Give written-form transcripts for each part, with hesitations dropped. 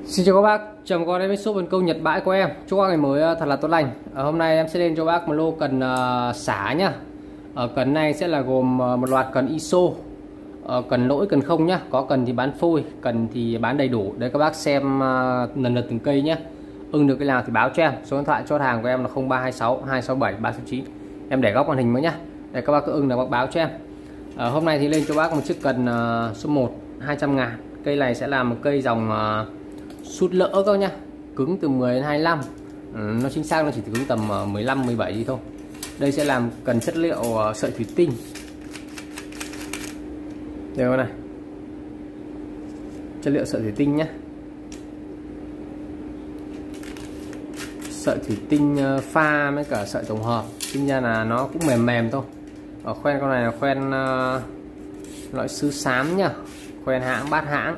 Xin chào các bác, chào mừng các bác đến với shop Vân Công Nhật Bãi của em. Chúc các ngày mới thật là tốt lành. Hôm nay em sẽ lên cho bác một lô cần xả nhá. Cần này sẽ là gồm một loạt cần ISO, cần lỗi, cần không nhá. Có cần thì bán phôi, cần thì bán đầy đủ. Đấy các bác xem lần lượt từng cây nhá. Ưng được cái nào thì báo cho em. Số điện thoại chốt hàng của em là 0326 267 369. Em để góc màn hình mới nhá. Để các bác cứ ưng là bác báo cho em. Hôm nay thì lên cho bác một chiếc cần số 1 200.000. Cây này sẽ là một cây dòng sút lỡ các nhá, cứng từ 10 đến 25. Nó chính xác nó chỉ cứng tầm 15 17 gì thôi. Đây sẽ làm cần chất liệu sợi thủy tinh. Đây này, chất liệu sợi thủy tinh nhé, sợi thủy tinh pha với cả sợi tổng hợp, sinh ra là nó cũng mềm mềm thôi. Khoen con này là khoen loại sứ xám nhá, khoen hãng bát hãng.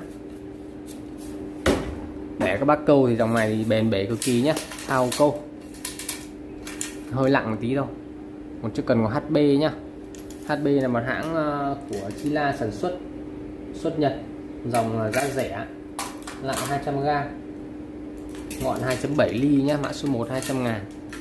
Để các bác câu thì dòng này thì bền bể cực kỳ nhé, thao câu hơi nặng một tí thôi. Một chiếc cần của HB nhá. HB là một hãng của Chila sản xuất Nhật, dòng giá rẻ, nặng 200g, ngọn 2.7 ly nhá. Mã số 1 200.000.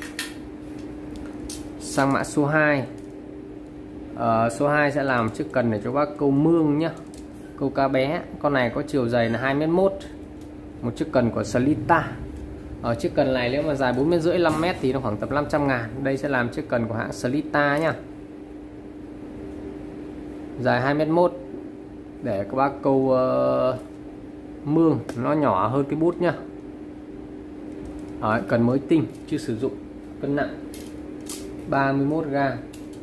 Sang mã số 2. Số 2 sẽ làm chiếc cần để cho bác câu mương nhá, câu cá bé. Con này có chiều dày là 2,1 m. Một chiếc cần của Salita. Ở chiếc cần này nếu mà dài 4,5 m 5 m thì nó khoảng tầm 500.000. Đây sẽ làm chiếc cần của hãng Salita nhá, dài 2,1 m, để các bác câu mương. Nó nhỏ hơn cái bút nhá. Cần mới tinh chưa sử dụng, cân nặng 31g,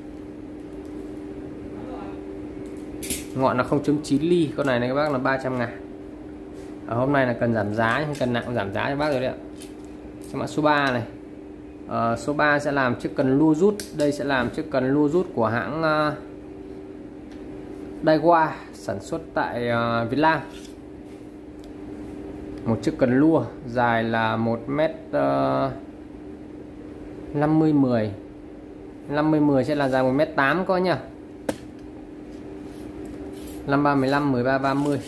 ngọn là 0.9 ly. Con này các bác là 300.000. Hôm nay là cần giảm giá, cần nặng giảm giá cho bác rồi đấy ạ. Mã số 3 này. Số 3 sẽ làm chiếc cần lua rút. Đây sẽ làm chiếc cần lua rút của hãng Daiwa, sản xuất tại Việt Nam. Một chiếc cần lua dài là 1m50 10, 50 10 sẽ là dài 1m8 coi nhá. 53 15 13 30.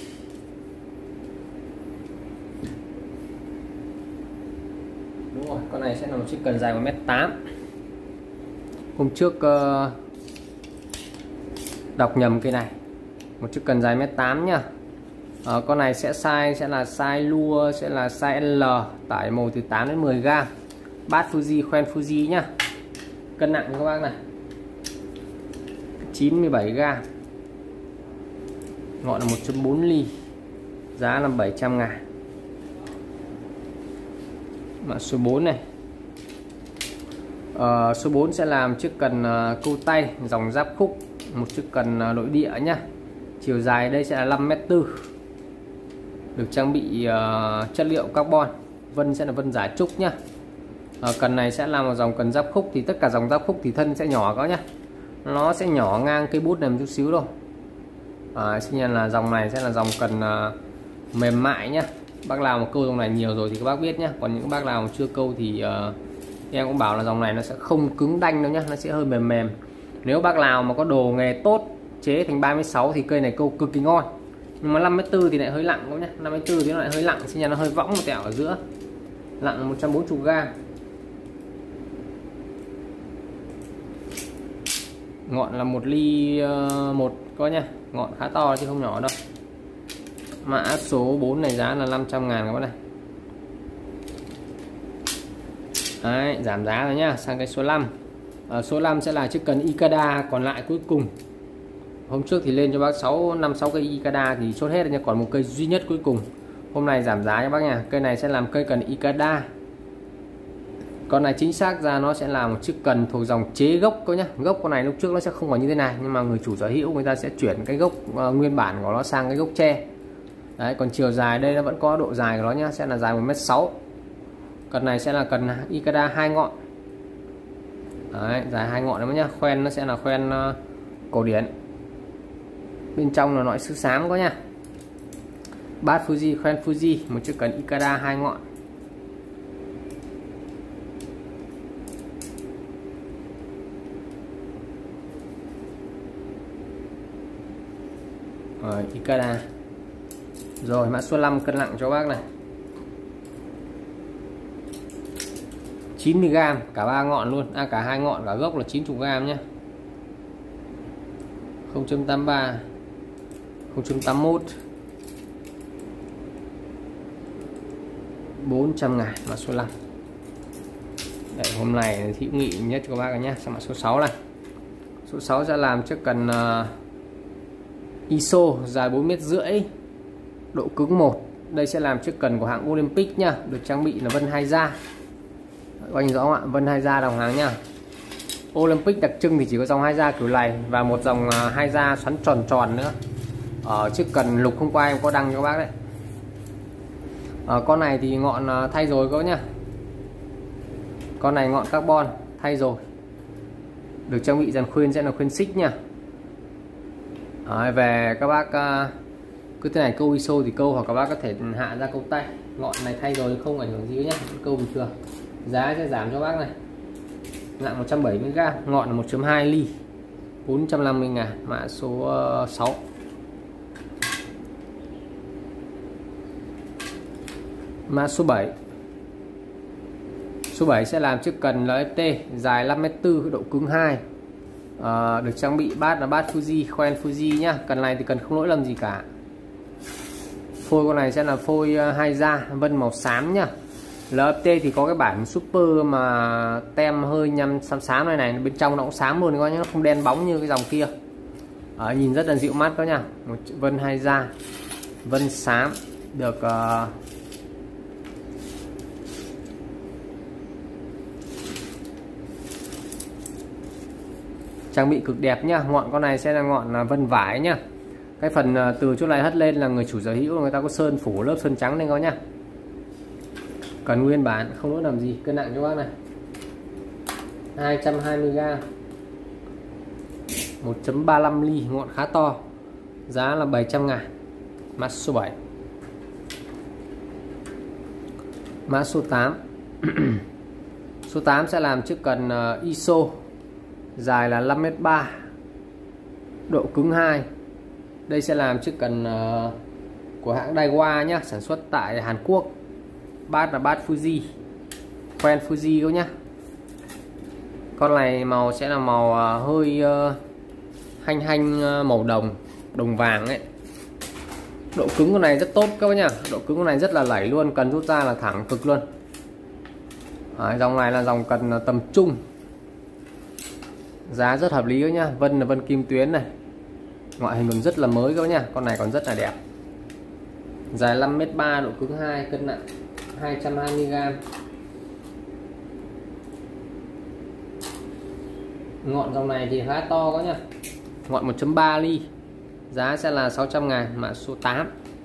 Đúng rồi, con này sẽ là một chiếc cần dài 1m8. Hôm trước đọc nhầm cây này. Một chiếc cần dài 1m8 nhá. Con này sẽ là size lua, sẽ là size L, tải màu từ 8 đến 10g. Bát Fuji, khoen Fuji nhá. Cân nặng các bác này 97g, ngọn là 1.4 ly, giá là 700.000. Mã số 4 này. Số 4 sẽ làm chiếc cần câu tay dòng giáp khúc, một chiếc cần nội địa nhá. Chiều dài đây sẽ là 5,4 m, được trang bị chất liệu carbon, vân sẽ là vân giả trúc nhá. Cần này sẽ là một dòng cần giáp khúc, thì tất cả dòng giáp khúc thì thân sẽ nhỏ các nhá, nó sẽ nhỏ ngang cây bút này một chút xíu thôi. Xin nhận là dòng này sẽ là dòng cần mềm mại nhá. Bác nào mà câu dòng này nhiều rồi thì các bác biết nhá, còn những bác nào mà chưa câu thì em cũng bảo là dòng này nó sẽ không cứng đanh đâu nhá, nó sẽ hơi mềm mềm. Nếu bác nào mà có đồ nghề tốt, chế thành 36 thì cây này câu cực kỳ ngon. Nhưng mà 5,4 m thì lại hơi nặng các nhá, 5,4 m thì nó lại hơi nặng, xin nhận nó hơi võng một tẹo ở giữa. Nặng 140g. Ngọn là 1 ly 1 coi nha, ngọn khá to chứ không nhỏ đâu. Mã số 4 này giá là 500.000 các bác này. Đấy, giảm giá rồi nhá. Sang cái số 5. Số 5 sẽ là chiếc cần Ikada còn lại cuối cùng. Hôm trước thì lên cho bác 5-6 cây Ikada thì chốt hết rồi nha, còn một cây duy nhất cuối cùng. Hôm nay giảm giá cho bác nha. Cây này sẽ làm cây cần Ikada. Con này chính xác ra nó sẽ là một chiếc cần thuộc dòng chế gốc cơ nhá. Gốc con này lúc trước nó sẽ không còn như thế này, nhưng mà người chủ sở hữu người ta sẽ chuyển cái gốc nguyên bản của nó sang cái gốc tre. Đấy, còn chiều dài đây nó vẫn có độ dài của nó nhá, sẽ là dài 1m6. Cần này sẽ là cần Ikada 2 ngọn. Đấy, dài 2 ngọn đấy nhá. Khoen nó sẽ là khoen cổ điển. Bên trong là loại sứ xám có nha. Bát Fuji, khoen Fuji, một chiếc cần Ikada 2 ngọn. Ikada. Rồi mã số 5 cân nặng cho bác này. 90g cả ba ngọn luôn, cả hai ngọn cả gốc là 90g nhé. 0.83, 0.81, 400.000 mã số 5. Đấy, hôm nay hữu nghị nhất cho các bác nhé. Sang mã số 6 này. Số 6 sẽ làm chiếc cần ISO dài 4,5 m, độ cứng 1. Đây sẽ làm chiếc cần của hãng Olympic nha, được trang bị là vân 2 da. Anh rõ không ạ? Vân 2 da đồng hàng nha. Olympic đặc trưng thì chỉ có dòng 2 da kiểu này và một dòng 2 da xoắn tròn tròn nữa. Ở chiếc cần lục hôm qua em có đăng cho các bác đấy. Con này thì ngọn thay rồi các bác nhá. Con này ngọn carbon thay rồi, được trang bị dàn khuyên sẽ là khuyên xích nha. Về các bác cứ thế này câu ISO thì câu, hoặc các bác có thể hạ ra câu tay. Ngọn này thay rồi không ảnh hưởng gì nhé, câu bình thường. Giá sẽ giảm cho bác này, nặng 170g, ngọn là 1.2 ly, 450.000 mã số 6. Mã số 7. Số 7 sẽ làm chiếc cần LFT dài 5,4 m, độ cứng 2, được trang bị bát là bát Fuji, khoen Fuji nhá. Cần này thì cần không lỗi lầm gì cả. Phôi con này sẽ là phôi 2 da vân màu xám nhá. LFT thì có cái bản super mà tem hơi nhăm xám xám này, bên trong nó cũng xám luôn, coi nhá, nó không đen bóng như cái dòng kia. Nhìn rất là dịu mắt đó nha. Một vân 2 da vân xám, được trang bị cực đẹp nhá. Ngọn con này sẽ là ngọn vân vải nhá. Cái phần từ chỗ này hất lên là người chủ sở hữu người ta có sơn phủ lớp sơn trắng lên coi nhá. Cần nguyên bản, không lỗi làm gì. Cân nặng cho bác này 220g, 1.35 ly, ngọn khá to, giá là 700.000 mã số 7. Mã số 8. Số 8 sẽ làm chiếc cần ISO dài là 5,3 m, độ cứng 2. Đây sẽ làm chiếc cần của hãng Daiwa nhá, sản xuất tại Hàn Quốc. Bát là bát Fuji, khoen Fuji các nhá. Con này màu sẽ là màu hơi hanh hanh, màu đồng vàng ấy. Độ cứng con này rất tốt các bác nhá, độ cứng con này rất là lẩy luôn, cần rút ra là thẳng cực luôn. Dòng này là dòng cần tầm trung, giá rất hợp lý các nhá. Vân là vân kim tuyến này, ngoại hình còn rất là mới các bác nhá. Con này còn rất là đẹp, dài 5,3 m, độ cứng 2, cân nặng 220g. Ngọn dòng này thì khá to các nhá, ngọn 1.3 ly, giá sẽ là 600.000 mã số 8.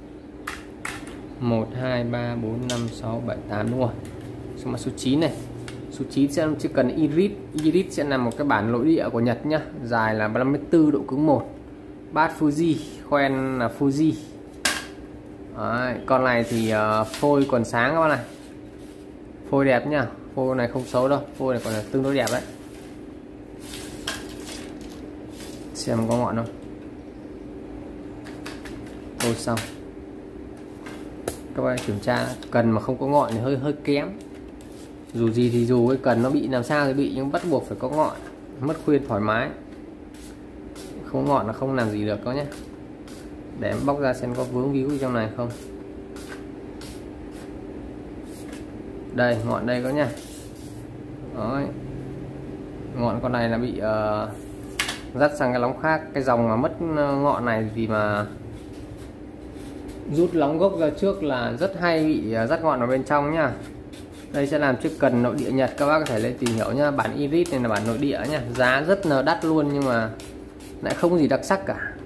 1 2 3 4 5 6 7 8 đúng rồi. Số mã số 9 này. Số 9 sẽ chỉ cần Iris sẽ là một cái bản nội địa của Nhật nhá, dài là 54, độ cứng 1, bát Fuji, khoen là Fuji. Đấy, con này thì phôi còn sáng các bạn này, phôi đẹp nhá, phôi này không xấu đâu, phôi này còn là tương đối đẹp đấy. Xem có ngọn không. Phôi xong. Các bạn kiểm tra, cần mà không có ngọn thì hơi kém. Dù gì thì dù cái cần nó bị làm sao thì bị, nhưng bắt buộc phải có ngọn, mất khuyên thoải mái. Không ngọn là không làm gì được có nhé. Để em bóc ra xem có vướng víu trong này không. Đây, ngọn đây có nha. Đấy. Ngọn con này là bị dắt sang cái lóng khác. Cái dòng mà mất ngọn này thì mà rút lóng gốc ra trước là rất hay bị dắt ngọn ở bên trong nhá. Đây sẽ làm chiếc cần nội địa Nhật, các bác có thể lên tìm hiểu nhá. Bản Iris này là bản nội địa nhá, giá rất là đắt luôn nhưng mà lại không có gì đặc sắc cả.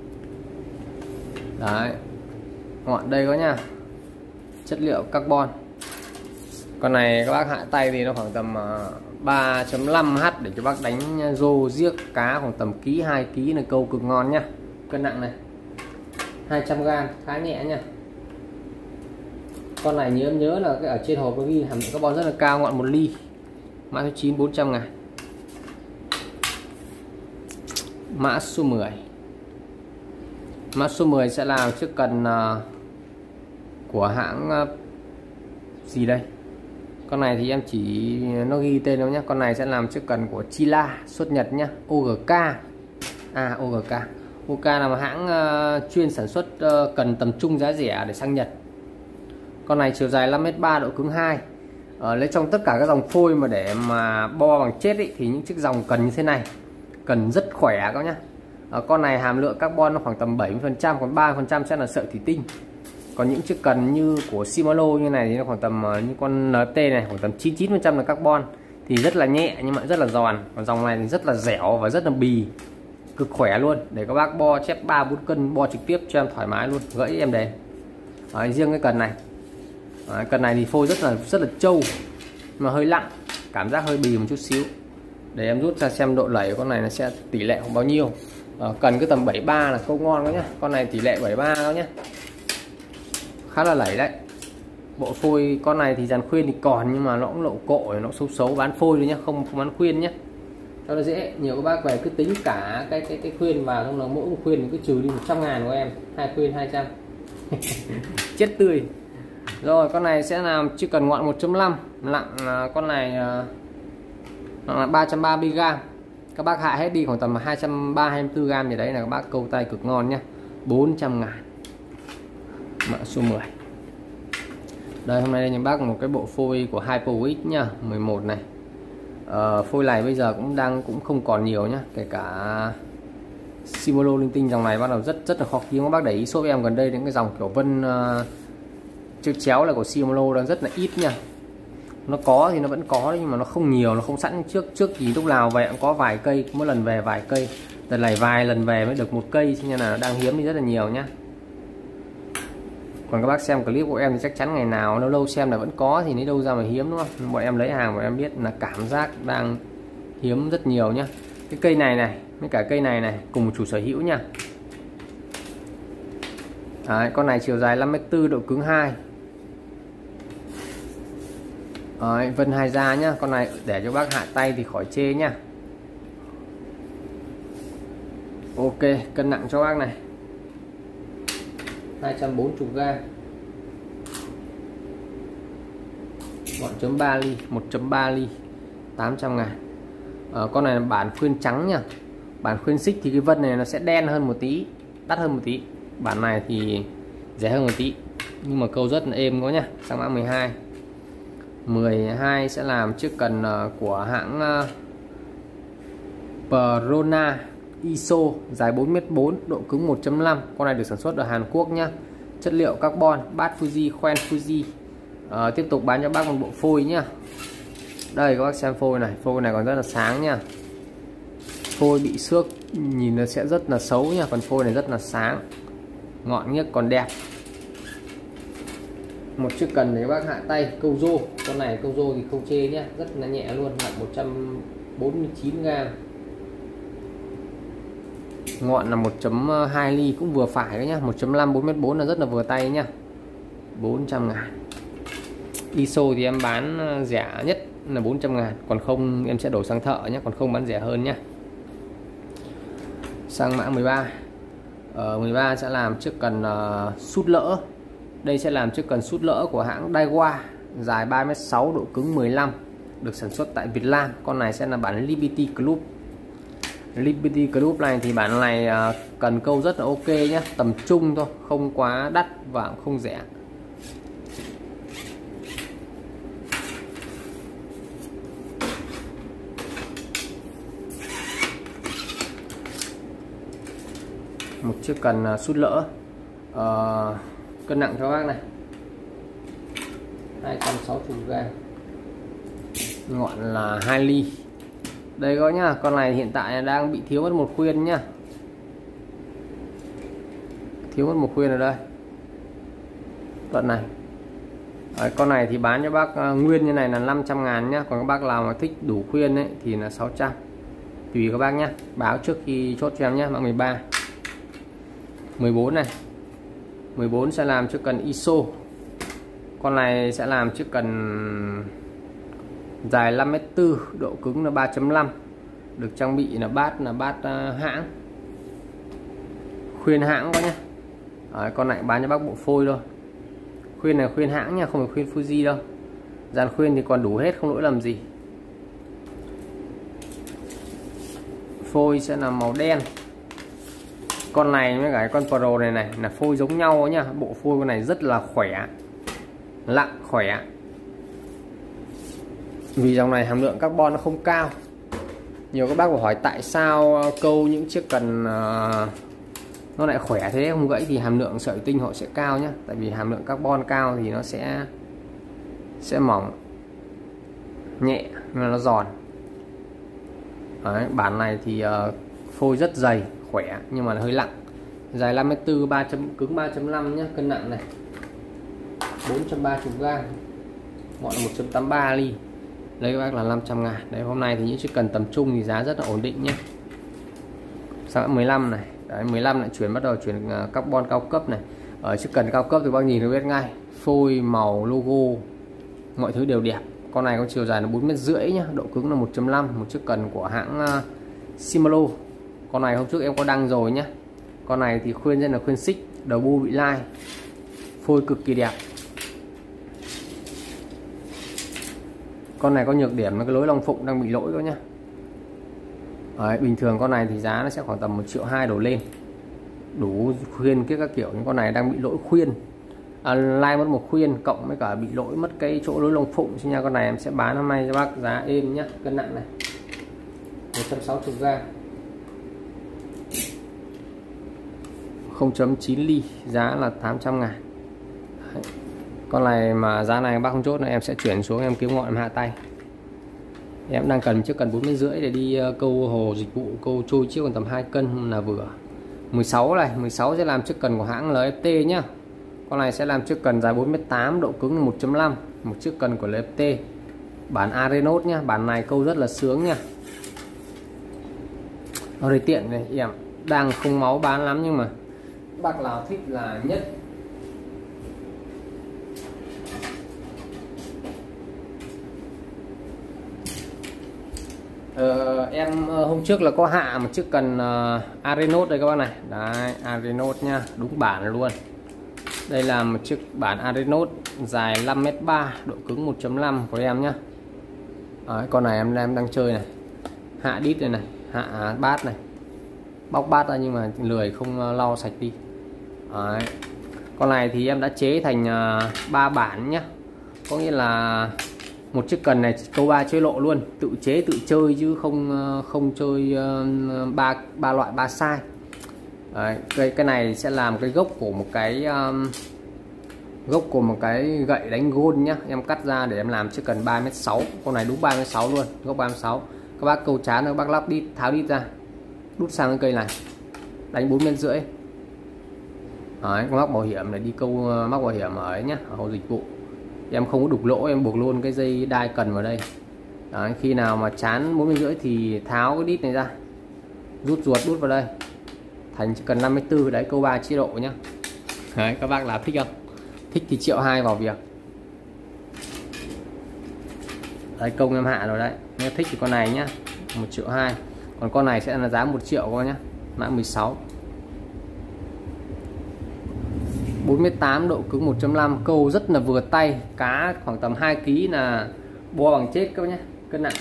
Đấy, ngọn đây có nha, chất liệu carbon. Con này các bác hạ tay thì nó khoảng tầm 3.5H để cho bác đánh rô giếc cá, khoảng tầm ký 2 ký là câu cực ngon nhá. Cân nặng này 200g, khá nhẹ nha. Con này nhớ là cái ở trên hộp có ghi hàm lượng carbon rất là cao, ngọn 1 ly, mã số 9, 400.000. Mã số 10. Mã số 10 sẽ là chiếc cần của hãng gì đây? Con này thì em chỉ nó ghi tên đâu nhé. Con này sẽ làm chiếc cần của Chila xuất Nhật nhá, OGK. OGK. OGK là một hãng chuyên sản xuất cần tầm trung giá rẻ để sang Nhật. Con này chiều dài 5m3, độ cứng 2. Lấy trong tất cả các dòng phôi mà để mà bo bằng chết ý, thì những chiếc dòng cần như thế này cần rất khỏe các nhá. Con này hàm lượng carbon nó khoảng tầm 70%, còn 30% sẽ là sợi thủy tinh. Còn những chiếc cần như của Shimano như này thì nó khoảng tầm như con NT này khoảng tầm 99% là carbon, thì rất là nhẹ nhưng mà rất là giòn. Còn dòng này thì rất là dẻo và rất là bì, cực khỏe luôn, để các bác bo chép 3-4 cân bo trực tiếp cho em thoải mái luôn, gãy em đền. Riêng cái cần này, cần này thì phôi rất là trâu mà hơi nặng, cảm giác hơi bì một chút xíu. Để em rút ra xem độ lẩy của con này nó sẽ tỷ lệ khoảng bao nhiêu. Cần cứ tầm 73 là câu ngon đó nhá. Con này tỷ lệ 73 đó nhá, khá là lẩy đấy. Bộ phôi con này thì dàn khuyên thì còn, nhưng mà nó cũng lộ cộ, nó xấu bán phôi rồi nhá, không bán khuyên nhé, cho nó dễ. Nhiều các bác về cứ tính cả cái khuyên vào, xong là mỗi một khuyên thì cứ trừ đi 100.000 của em, 2 khuyên 200. Chết tươi. Rồi con này sẽ làm chiếc cần ngọn 1.5, nặng con này nặng là 330g. Các bác hạ hết đi khoảng tầm 230-224g gì đấy là các bác câu tay cực ngon nhé, 400.000. Mã số 10. Đây, hôm nay đây nhà bác một cái bộ phôi của HyperX nhá, 11 này. Phôi này bây giờ cũng không còn nhiều nhá, kể cả Shimano linh tinh dòng này bắt đầu rất là khó kiếm. Các bác để ý shop em gần đây những cái dòng kiểu vân chữ chéo là của Shimano đang rất là ít nha. Nó có thì nó vẫn có nhưng mà nó không nhiều, nó không sẵn trước thì lúc nào về cũng có vài cây, mỗi lần về vài cây, lần này vài lần về mới được một cây, cho nên là nó đang hiếm đi rất là nhiều nhá. Còn các bác xem clip của em thì chắc chắn ngày nào lâu lâu xem là vẫn có, thì lấy đâu ra mà hiếm, đúng không? Bọn em lấy hàng bọn em biết là cảm giác đang hiếm rất nhiều nhá. Cái cây này với cả cây này cùng một chủ sở hữu nha. Đấy, con này chiều dài 5m4, độ cứng 2. Đấy, vân 2 da nhá. Con này để cho bác hạ tay thì khỏi chê nhá. Ok, cân nặng cho bác này 240g, 1.3 ly, 1.3 ly, 800.000. Con này là bản khuyên trắng nha. Bản khuyên xích thì cái vân này nó sẽ đen hơn một tí, đắt hơn một tí. Bản này thì rẻ hơn một tí, nhưng mà câu rất là êm có nhá. Sang mã 12. 12 sẽ làm chiếc cần của hãng Prona ISO, dài 4m4, độ cứng 1.5. Con này được sản xuất ở Hàn Quốc nhá. Chất liệu carbon, bát Fuji, khoen Fuji. Tiếp tục bán cho bác một bộ phôi nhá. Đây các bác xem phôi này còn rất là sáng nha. Phôi bị xước nhìn nó sẽ rất là xấu nha, còn phôi này rất là sáng, ngọn nhất còn đẹp. Một chiếc cần để bác hạ tay câu rô. Con này câu rô thì không chê nhá, rất là nhẹ luôn, nặng 149g. Ngọn là 1.2 ly cũng vừa phải đấy nhá, 1.5 4m4 là rất là vừa tay nhá. 400.000. ISO thì em bán rẻ nhất là 400.000, còn không em sẽ đổi sang thợ nhé, còn không bán rẻ hơn nhá. Sang mã 13. 13 sẽ làm chiếc cần sút lỡ. Đây sẽ làm chiếc cần sút lỡ của hãng Daiwa, dài 3m6, độ cứng 15, được sản xuất tại Việt Nam. Con này sẽ là bản Liberty Club. Liberty Club này thì bản này cần câu rất là ok nhé, tầm trung thôi, không quá đắt và cũng không rẻ. Một chiếc cần sút lỡ. Cân nặng cho bác này 260g, ngọn là 2 ly. Đây có nhá, con này hiện tại đang bị thiếu mất một khuyên nhá, thiếu mất một khuyên ở đây, đoạn này. Con này thì bán cho bác nguyên như này là 500.000 nhá, còn các bác nào mà thích đủ khuyên ấy thì là 600, tùy các bác nhá, báo trước khi chốt cho em nhé. Mã 13. 14 này. 14 sẽ làm chiếc cần ISO. Con này sẽ làm chiếc cần dài 5m4, độ cứng là 3.5, được trang bị là bát hãng, khuyên hãng có nhé. Con này bán cho bác bộ phôi thôi. Khuyên này khuyên hãng nha, không phải khuyên Fuji đâu. Dàn khuyên thì còn đủ hết, không lỗi lầm gì. Phôi sẽ là màu đen. Con này với cả con Pro này là phôi giống nhau nhá. Bộ phôi con này rất là khỏe, lặng khỏe. Vì dòng này hàm lượng carbon nó không cao. Nhiều các bác có hỏi tại sao câu những chiếc cần nó lại khỏe thế, không gãy, thì hàm lượng sợi tinh họ sẽ cao nhá. Tại vì hàm lượng carbon cao thì nó sẽ mỏng, nhẹ nhưng mà nó giòn. Đấy, bản này thì phôi rất dày, khỏe nhưng mà hơi lặng. Dài 54, cứng 3.5 nhá, cân nặng này 430g, ngọn là 1.83 ly. Đây các bác là 500.000. Đấy, hôm nay thì những chiếc cần tầm trung thì giá rất là ổn định nhé. Sang 15 này. Đấy, 15 lại bắt đầu chuyển carbon cao cấp này. Ở chiếc cần cao cấp thì bác nhìn được biết ngay. Phôi, màu, logo, mọi thứ đều đẹp. Con này có chiều dài là 4,5 m nhá, độ cứng là 1.5, một chiếc cần của hãng Shimano. Con này hôm trước em có đăng rồi nhá. Con này thì khuyên rất là khuyên xích, đầu bu bị lai, phôi cực kỳ đẹp. Con này có nhược điểm là cái lối long phụng đang bị lỗi đó nhá. Đấy, bình thường con này thì giá nó sẽ khoảng tầm 1,2 triệu đổ lên, đủ khuyên các kiểu. Nhưng con này đang bị lỗi khuyên, lai mất một khuyên cộng với cả bị lỗi mất cái chỗ lối lông phụng. Xin nha, con này em sẽ bán hôm nay cho bác giá êm nhá. Cân nặng này 160g, 0.9 ly, giá là 800.000. Đấy. Con này mà giá này bác không chốt nữa em sẽ chuyển xuống em kiếm ngọn em hạ tay. Em đang cần chiếc cần 4,5 m để đi câu hồ dịch vụ, câu trôi chiếc còn tầm 2 cân là vừa. 16 này, 16 sẽ làm chiếc cần của hãng LFT nhá. Con này sẽ làm chiếc cần dài 4m8, độ cứng là 1.5, một chiếc cần của LFT. Bản Arenot nhá, bản này câu rất là sướng nha. Nó đây tiện này, em đang không máu bán lắm nhưng mà bác nào thích là nhất. Em hôm trước là có hạ một chiếc cần Arenot đây các bác này. Đấy, Arenot nha, đúng bản luôn. Đây là một chiếc bản Arenot dài 5m3, độ cứng 1.5 của em nhá. Đấy, con này em đang chơi này. Hạ đít này này, hạ bát này. Bóc bát ra nhưng mà lười không lau sạch đi. Đấy. Con này thì em đã chế thành 3 bản nhá. Có nghĩa là một chiếc cần này câu 3 chơi lộ luôn, tự chế tự chơi chứ không chơi ba loại 3 size. Đấy, cái này sẽ làm cái gốc của một cái gậy đánh gôn nhá. Em cắt ra để em làm chiếc cần 3m6. Con này đúng 3m6 luôn, gốc 3m6. Các bác câu chán các bác lắp đít, tháo đít ra, đút sang cái cây này, đánh 4,5 m. Đấy, mắc bảo hiểm này, đi câu mắc bảo hiểm ở ấy nhá, ở hồ dịch vụ. Em không có đục lỗ, em buộc luôn cái dây đai cần vào đây. Đấy, khi nào mà chán 4,5 m thì tháo cái đít này ra, rút ruột đút vào đây, thành chỉ cần 54. Đấy, câu 3 chế độ nhá. Đấy, các bác là thích không? Thích thì 1,2 triệu vào việc. Đấy, công em hạ rồi đấy. Nếu thích thì con này nhá, 1,2 triệu. Còn con này sẽ là giá 1 triệu coi nhá, mã 16. 4m8, độ cứng 1.5, câu rất là vừa tay, cá khoảng tầm 2 kg là bo bằng chết các bác nhé. Cân nặng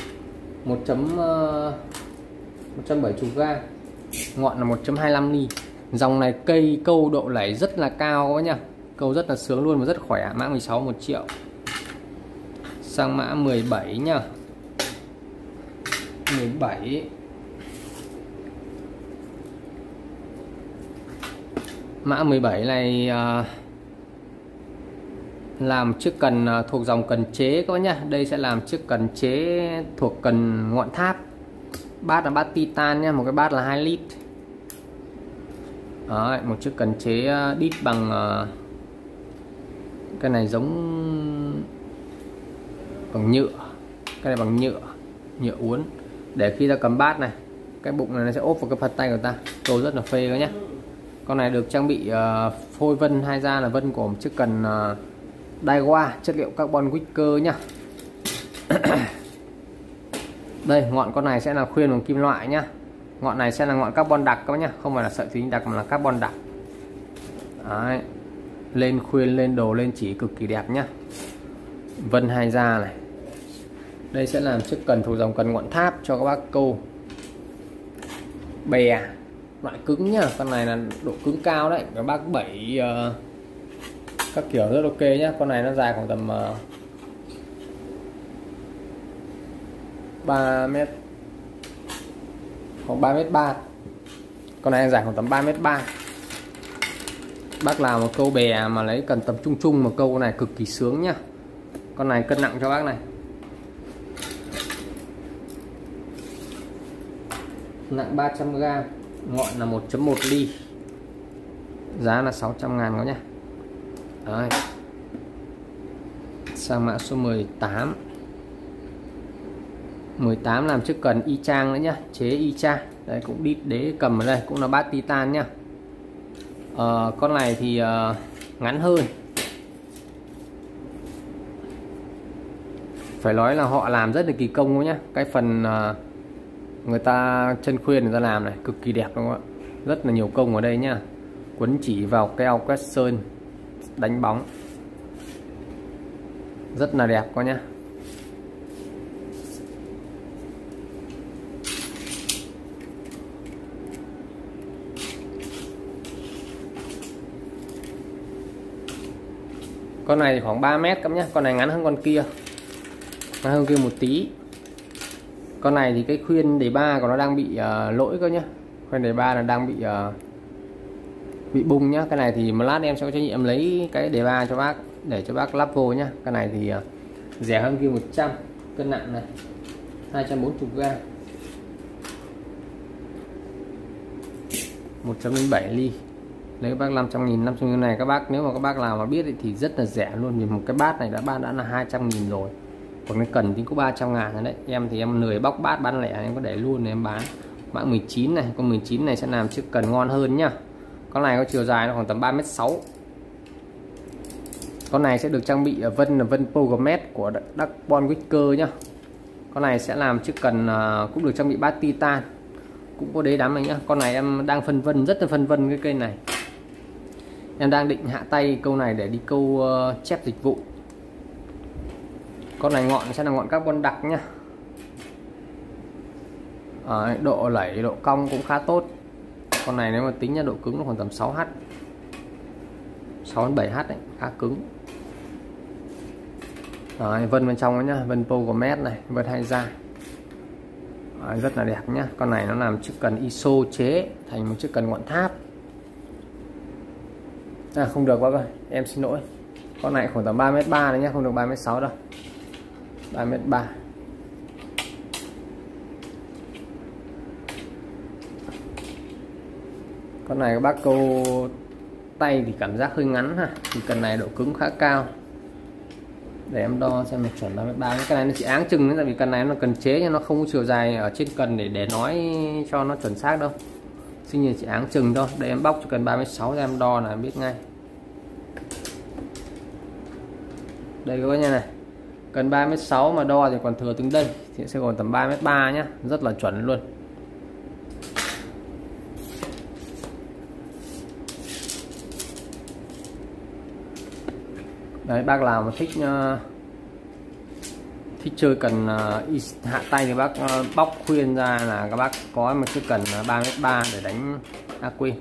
170g, ngọn là 1.25 ly. Dòng này cây câu độ lẩy rất là cao các bác nhá, câu rất là sướng luôn và rất khỏe. Mã 16 1 triệu. Sang mã 17 nhá. 17 mã 17 này làm chiếc cần thuộc dòng cần chế các bác nhá. Đây sẽ làm chiếc cần chế thuộc cần ngọn tháp. Bát là bát titan nhá, một cái bát là 2 lít. Đấy, một chiếc cần chế đít bằng cái này giống bằng nhựa, cái này bằng nhựa uốn, để khi ta cầm bát này, cái bụng này nó sẽ ốp vào cái phần tay của ta, câu rất là phê các nhá. Con này được trang bị phôi vân, hai da là vân của một chiếc cần Daiwa, chất liệu carbon wicker nhá. Đây, ngọn con này sẽ là khuyên bằng kim loại nhá. Ngọn này sẽ là ngọn carbon đặc các bác nhá, không phải là sợi thủy đặc mà là carbon đặc. Đấy. Lên khuyên, lên đồ, lên chỉ cực kỳ đẹp nhá. vân hai da này. Đây sẽ làm chiếc cần thuộc dòng cần ngọn tháp cho các bác câu bè loại cứng nhá. Con này là độ cứng cao đấy, các bác bẫy các kiểu rất ok nhá. Con này nó dài khoảng tầm 3 mét, khoảng 3m3. Con này dài khoảng tầm 3m3. Bác nào một câu bè mà lấy cần tầm trung trung một câu này cực kỳ sướng nhá. Con này cân nặng cho bác này, nặng 300g, ngọn là 1.1 ly, giá là 600.000 các nhá. Đấy. Sang mã số 18. 18 làm chiếc cần y chang nữa nhá, chế y chang. Đây cũng đít đế cầm ở đây cũng là bát titan nhá. Con này thì ngắn hơn. Phải nói là họ làm rất là kỳ công nhá. Cái phần người ta chân khuyên người ta làm này cực kỳ đẹp đúng không ạ? Rất là nhiều công ở đây nhá. Quấn chỉ vào keo quét sơn, đánh bóng rất là đẹp coi nhá. Con này thì khoảng 3 mét các nhá. Con này ngắn hơn con kia, ngắn hơn kia một tí. Con này thì cái khuyên đề ba của nó đang bị lỗi cơ nhá. Khuyên đề ba là đang bị bung nhá. Cái này thì một lát em sẽ có trách nhiệm lấy cái đề ba cho bác để cho bác lắp vô nhá. Cái này thì rẻ hơn kia 100, cân nặng này 240g, 1.07 ly. Lấy bác 500.000. 500.000 này các bác, nếu mà các bác nào mà biết thì rất là rẻ luôn. Vì một cái bát này đã là 200.000 rồi. Còn cái cần thì có 300.000 rồi đấy. Em thì em lười bóc bát bán lẻ, em có để luôn để em bán. Mã 19 này, con 19 này sẽ làm chiếc cần ngon hơn nhá. Con này có chiều dài nó khoảng tầm 3m6. Con này sẽ được trang bị ở vân là vân Pogomet của Dacron Wicker nhá. Con này sẽ làm chiếc cần cũng được trang bị bát titan, cũng có đế đám này nhá. Con này em đang phân vân, rất là phân vân cái cây này. Em đang định hạ tay câu này để đi câu chép dịch vụ. Con này ngọn sẽ là ngọn carbon đặc nhá. Độ lẩy, độ cong cũng khá tốt. Con này nếu mà tính ra độ cứng nó khoảng tầm 6H, 6 đến 7H đấy, khá cứng. Vân bên trong đó nhá, vân Pogomet này, vân hai da. Rất là đẹp nhá. Con này nó làm chiếc cần ISO chế thành một chiếc cần ngọn tháp. Không được bác ơi, em xin lỗi. Con này khoảng tầm 3m3 đấy nhá, không được 3m6 đâu. 3m3. Con này các bác câu tay thì cảm giác hơi ngắn ha. Thì cần này độ cứng khá cao. Để em đo xem là chuẩn 3m3. Cái này nó chỉ áng chừng, tại vì cần này nó cần chế nhưng nó không có chiều dài ở trên cần để nói cho nó chuẩn xác đâu. Xin nhìn chỉ áng chừng thôi. Để em bóc cho cần 3m6 ra em đo là em biết ngay. Đây các bác nha này. Cần 3m6 mà đo thì còn thừa tính đây thì sẽ còn tầm 3m3 nhá, rất là chuẩn luôn. Đấy, bác nào mà thích chơi cần hạ tay thì bác bóc khuyên ra là các bác có một cái cần 3m3 để đánh aqua.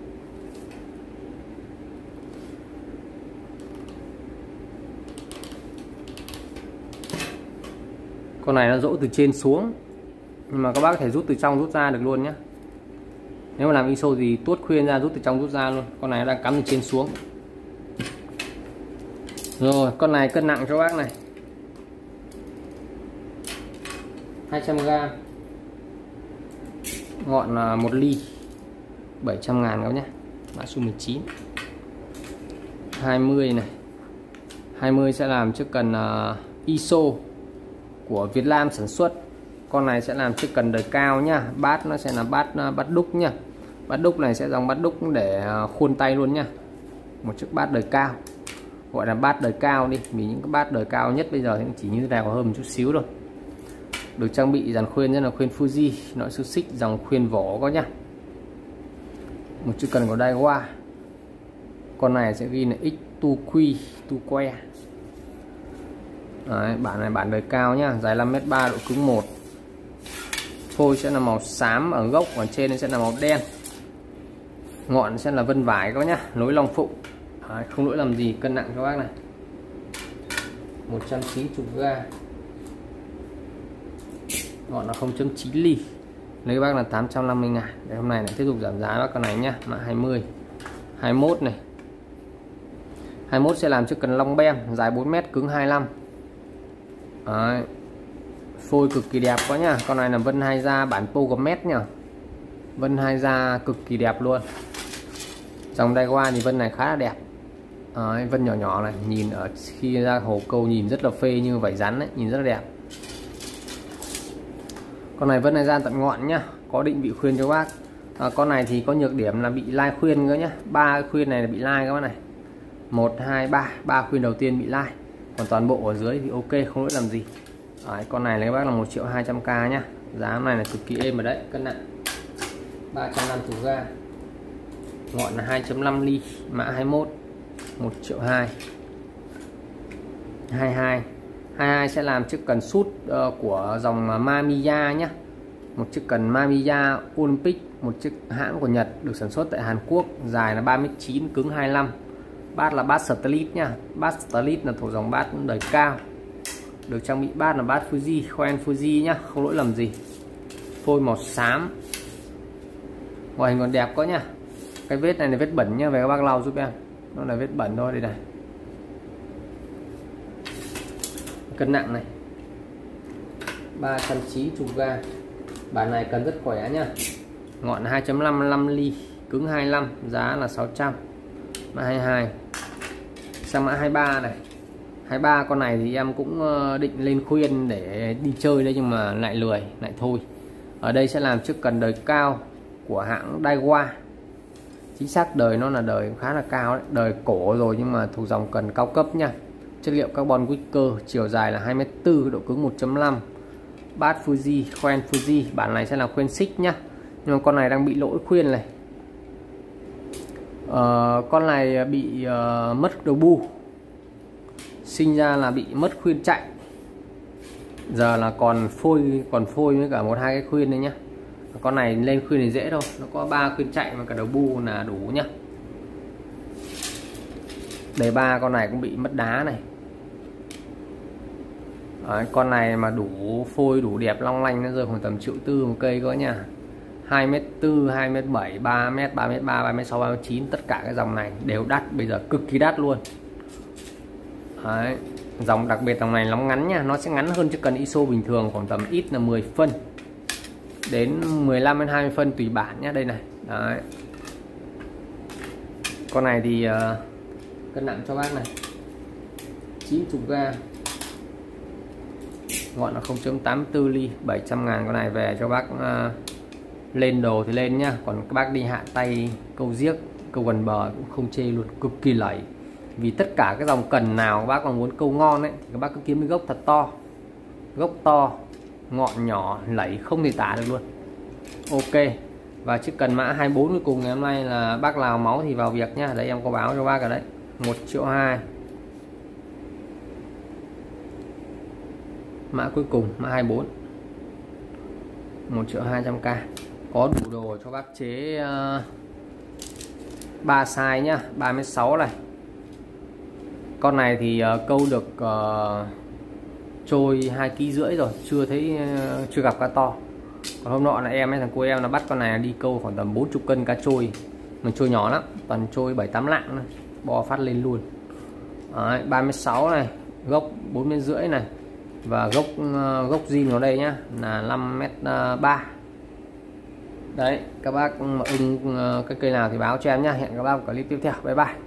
Con này nó rỗ từ trên xuống, nhưng mà các bác có thể rút từ trong rút ra được luôn nhé. Nếu mà làm ISO thì tuốt khuyên ra, rút từ trong rút ra luôn. Con này nó đang cắm từ trên xuống. Rồi, con này cân nặng cho bác này 200g, ngọn là 1 ly, 700.000 các nhé. Mã số 19. 20 này, 20 sẽ làm chiếc cần ISO của Việt Nam sản xuất. Con này sẽ làm chiếc cần đời cao nhá. Bát nó sẽ là bát đúc nhá. Bát đúc này sẽ dòng bát đúc để khuôn tay luôn nhá. Một chiếc bát đời cao, gọi là bát đời cao đi, vì những cái bát đời cao nhất bây giờ thì chỉ như thế nào hơn một chút xíu thôi. Được trang bị dàn khuyên rất là khuyên Fuji, nội sư xích dòng khuyên vỏ có nhá. Một chiếc cần của Daiwa. Con này sẽ ghi là X2Q, 2 que. Đấy, bản này bản đời cao nhá, dài 5m3, độ cứng 1. Phôi sẽ là màu xám ở gốc, còn trên sẽ là màu đen. Ngọn sẽ là vân vải các bác nhá, nối long phụng. Đấy, không lỗi làm gì. Cân nặng các bác này 190g. Ngọn là 0.9 ly. Lấy các bác là 850.000. Để hôm nay lại tiếp tục giảm giá bác con này nhá, mã 20. 21 này. 21 sẽ làm chiếc cần long ben, dài 4m, cứng 25. Đấy. Phôi cực kỳ đẹp quá nhá. Con này là vân hai da bản Pogomet nhá. Vân hai da cực kỳ đẹp luôn. Dòng Daiwa thì vân này khá là đẹp. Đấy, vân nhỏ nhỏ này, nhìn ở khi ra hồ câu nhìn rất là phê như vảy rắn ấy, nhìn rất là đẹp. Con này vân hai da tận ngọn nhá, có định vị khuyên cho bác. Con này thì có nhược điểm là bị lai khuyên nữa nhá. 3 khuyên này là bị lai các bác này. 1 2 3, 3 khuyên đầu tiên bị lai. Còn toàn bộ ở dưới thì ok, không lỗi làm gì. Đấy, con này lấy bác là 1.200.000 nhá. Giá hôm nay là cực kỳ êm ở đấy, cân nặng 350g. Ngọn là 2.5 ly, mã 21, 1.200.000. 22 sẽ làm chiếc cần sút của dòng Mamiya nhé. Một chiếc cần Mamiya Olympic, một chiếc hãng của Nhật, được sản xuất tại Hàn Quốc, dài là 3m9, cứng 25. Bát là bát Starlit nhá. Bát Starlit là thuộc dòng bát đời cao. Được trang bị bát là bát Fuji, khoen Fuji nhá, không lỗi lầm gì. Phôi màu xám. Ngoại hình còn đẹp quá nhá. Cái vết này là vết bẩn nhá, về các bác lau giúp em. Nó là vết bẩn thôi, đây này. Cân nặng này 390g. Bản này cần rất khỏe nhá. Ngọn 2.55 ly, cứng 25, giá là 600. Mã 22. Sang mã 23 này. 23 con này thì em cũng định lên khuyên để đi chơi đây, nhưng mà lại lười, lại thôi. Ở đây sẽ làm chiếc cần đời cao của hãng Daiwa. Chính xác đời nó là đời khá là cao đấy, đời cổ rồi nhưng mà thuộc dòng cần cao cấp nha. Chất liệu carbon wicker, chiều dài là 2m4, độ cứng 1.5. Bát Fuji, khoen Fuji, bản này sẽ là khuyên xích nhá. Nhưng mà con này đang bị lỗi khuyên này. Con này bị mất đầu bu. Sinh ra là bị mất khuyên chạy. Giờ là còn phôi với cả 1-2 cái khuyên đấy nhá. Con này lên khuyên thì dễ thôi, nó có 3 khuyên chạy và cả đầu bu là đủ nhá. Đề 3 con này cũng bị mất đá này. Đấy, con này mà đủ phôi đủ đẹp long lanh nó rơi khoảng tầm 1,4 triệu một cây cơ nha. 2m4, 2m7, 3m, 3m3, 3m6, 3m9, tất cả cái dòng này đều đắt, bây giờ cực kỳ đắt luôn. Đấy, dòng đặc biệt dòng này nó ngắn nha, nó sẽ ngắn hơn chiếc cần ISO bình thường khoảng tầm ít là 10 phân đến 15 đến 20 phân tùy bản nhé. Đây này. Đấy. Con này thì cân nặng cho bác này 90g. Ngọn là 0.84 ly, 700.000. Con này về cho bác lên đồ thì lên nhá. Còn các bác đi hạ tay câu giếc, câu gần bờ cũng không chê luôn, cực kỳ lẩy. Vì tất cả cái dòng cần nào các bác mà muốn câu ngon ấy thì các bác cứ kiếm cái gốc thật to, gốc to, ngọn nhỏ, lẩy không thể tả được luôn. Ok. Và chiếc cần mã 24 cuối cùng ngày hôm nay là bác nào máu thì vào việc nhá. Đấy em có báo cho bác ở đấy, 1.200.000. Mã cuối cùng mã 24, 1.200.000. Có đủ đồ cho bác chế 3 size nhá, 3m6 này. Con này thì câu được trôi 2,5 kg rồi, chưa gặp cá to. Còn hôm nọ là em ấy, thằng cô em là bắt con này đi câu khoảng tầm 40 cân cá trôi. Mình trôi nhỏ lắm, toàn trôi 7-8 lạng này, bò phát lên luôn. Đấy, 3m6 này, gốc 4m5 này. Và gốc zin vào đây nhá là 5m3. Đấy, các bác mà ưng cái cây nào thì báo cho em nhá. Hẹn các bác ở clip tiếp theo. Bye bye.